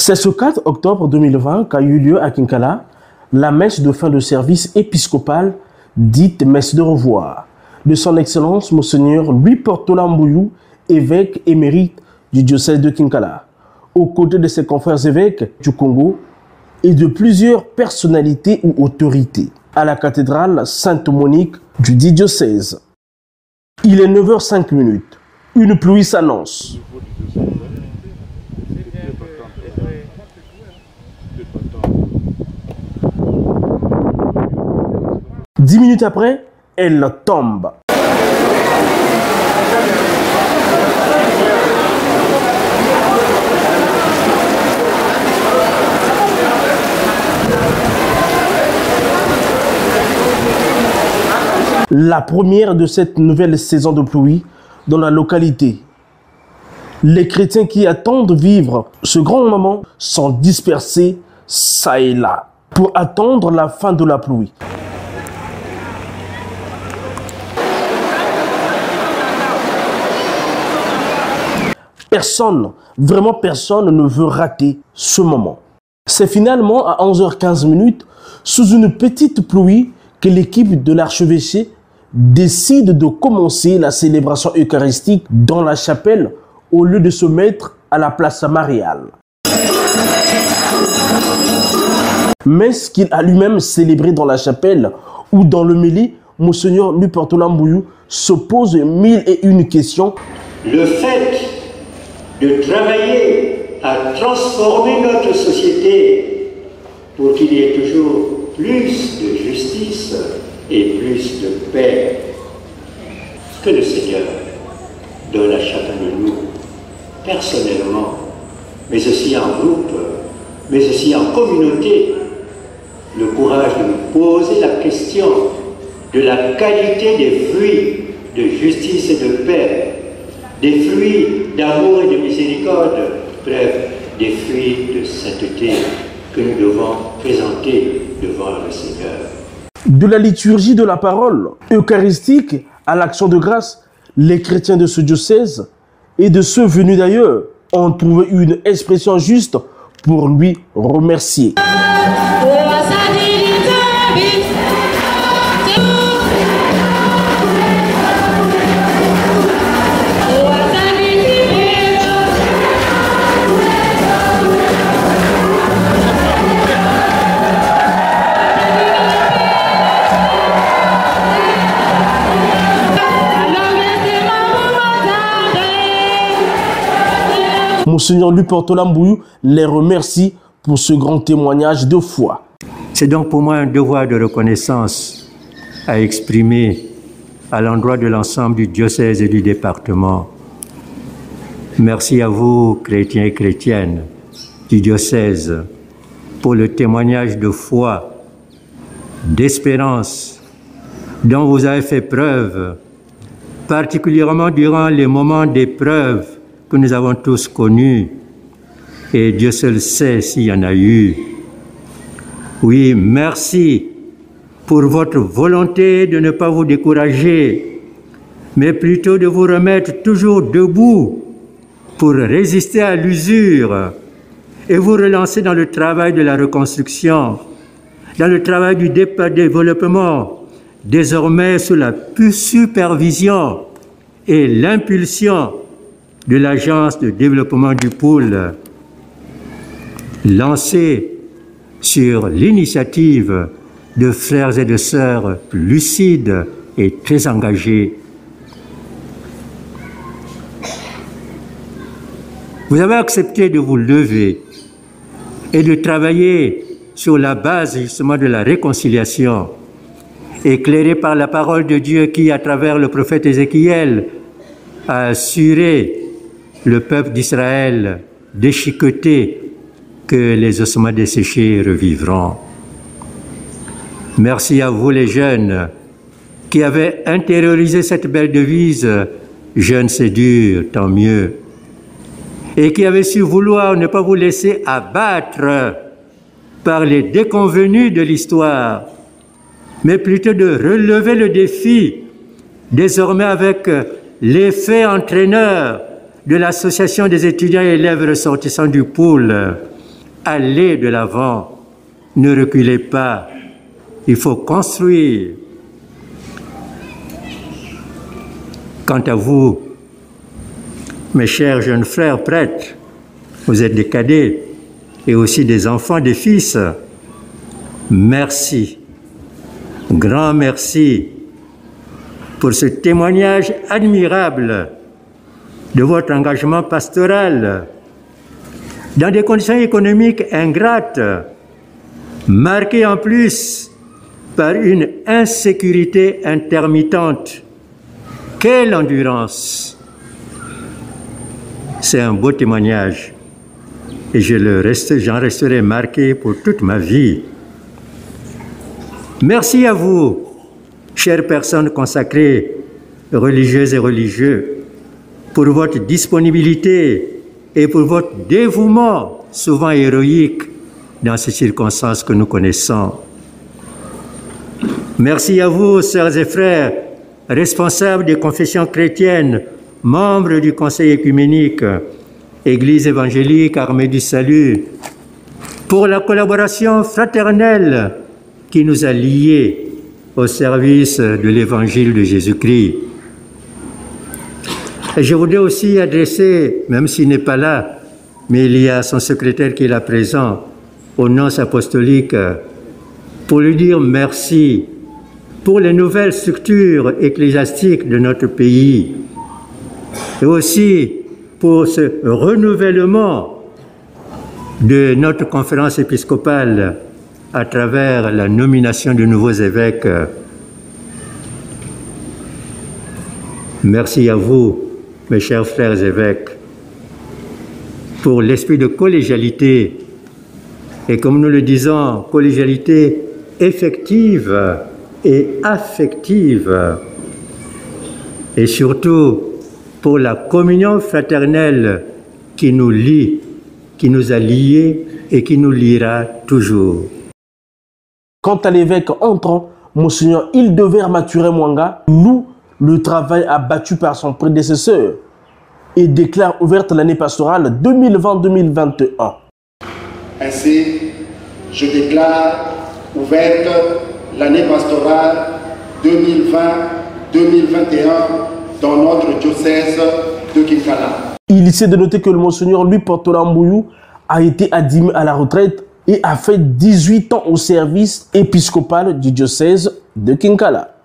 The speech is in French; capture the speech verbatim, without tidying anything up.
C'est ce quatre octobre deux mille vingt qu'a eu lieu à Kinkala la messe de fin de service épiscopal, dite messe de revoir, de son Excellence Monseigneur Louis Portola Mbouyou, évêque émérite du diocèse de Kinkala, aux côtés de ses confrères évêques du Congo et de plusieurs personnalités ou autorités, à la cathédrale Sainte-Monique du dit diocèse. Il est neuf heures cinq minutes. Une pluie s'annonce. Dix minutes après, elle tombe. La première de cette nouvelle saison de pluie dans la localité. Les chrétiens qui attendent vivre ce grand moment sont dispersés ça et là pour attendre la fin de la pluie. Personne, vraiment personne ne veut rater ce moment. C'est finalement à onze heures quinze minutes, sous une petite pluie, que l'équipe de l'archevêché décide de commencer la célébration eucharistique dans la chapelle au lieu de se mettre à la place mariale. Messe qu'il a lui-même célébrée dans la chapelle où dans le mêlé, Monseigneur Louis Portola Mbouyou se pose mille et une questions. Le fait de travailler à transformer notre société pour qu'il y ait toujours plus de justice et plus de paix. Que le Seigneur donne à chacun de nous, personnellement, mais aussi en groupe, mais aussi en communauté, le courage de nous poser la question de la qualité des fruits de justice et de paix, des fruits d'amour et de miséricorde, bref, des fruits de sainteté que nous devons présenter devant le Seigneur. De la liturgie de la parole eucharistique à l'action de grâce, les chrétiens de ce diocèse et de ceux venus d'ailleurs ont trouvé une expression juste pour lui remercier. Monseigneur Louis Portola Mbouyou les remercie pour ce grand témoignage de foi. C'est donc pour moi un devoir de reconnaissance à exprimer à l'endroit de l'ensemble du diocèse et du département. Merci à vous, chrétiens et chrétiennes du diocèse, pour le témoignage de foi, d'espérance dont vous avez fait preuve, particulièrement durant les moments d'épreuve que nous avons tous connus, et Dieu seul sait s'il y en a eu. Oui, merci pour votre volonté de ne pas vous décourager, mais plutôt de vous remettre toujours debout pour résister à l'usure et vous relancer dans le travail de la reconstruction, dans le travail du développement, désormais sous la supervision et l'impulsion de l'Agence de développement du pôle, lancée sur l'initiative de frères et de sœurs lucides et très engagés. Vous avez accepté de vous lever et de travailler sur la base justement de la réconciliation, éclairée par la parole de Dieu qui, à travers le prophète Ézéchiel, a assuré le peuple d'Israël déchiqueté que les ossements desséchés revivront. Merci à vous les jeunes qui avez intériorisé cette belle devise « Jeune c'est dur, tant mieux » et qui avez su vouloir ne pas vous laisser abattre par les déconvenus de l'histoire, mais plutôt de relever le défi, désormais avec l'effet entraîneur de l'Association des étudiants et élèves ressortissants du pôle, allez de l'avant, ne reculez pas, il faut construire. Quant à vous, mes chers jeunes frères prêtres, vous êtes des cadets et aussi des enfants, des fils. Merci, grand merci pour ce témoignage admirable de votre engagement pastoral dans des conditions économiques ingrates, marquées en plus par une insécurité intermittente. Quelle endurance! C'est un beau témoignage et je le reste, j'en resterai marqué pour toute ma vie. Merci à vous, chères personnes consacrées, religieuses et religieux, pour votre disponibilité et pour votre dévouement, souvent héroïque, dans ces circonstances que nous connaissons. Merci à vous, sœurs et frères, responsables des confessions chrétiennes, membres du Conseil œcuménique, Église évangélique Armée du Salut, pour la collaboration fraternelle qui nous a liés au service de l'Évangile de Jésus-Christ. Et je voudrais aussi adresser, même s'il n'est pas là, mais il y a son secrétaire qui est là présent, au nonce apostolique, pour lui dire merci pour les nouvelles structures ecclésiastiques de notre pays et aussi pour ce renouvellement de notre conférence épiscopale à travers la nomination de nouveaux évêques. Merci à vous, mes chers frères évêques, pour l'esprit de collégialité et, comme nous le disons, collégialité effective et affective, et surtout pour la communion fraternelle qui nous lie, qui nous a liés et qui nous liera toujours. Quant à l'évêque entrant, Monseigneur Hildevert Maturé Mwanga loue le travail abattu par son prédécesseur et déclare ouverte l'année pastorale deux mille vingt deux mille vingt et un. Ainsi, je déclare ouverte l'année pastorale deux mille vingt deux mille vingt et un dans notre diocèse de Kinkala. Il essaie de noter que le Monseigneur Louis Portola Mbouyou a été admis à la retraite et a fait dix-huit ans au service épiscopal du diocèse de Kinkala.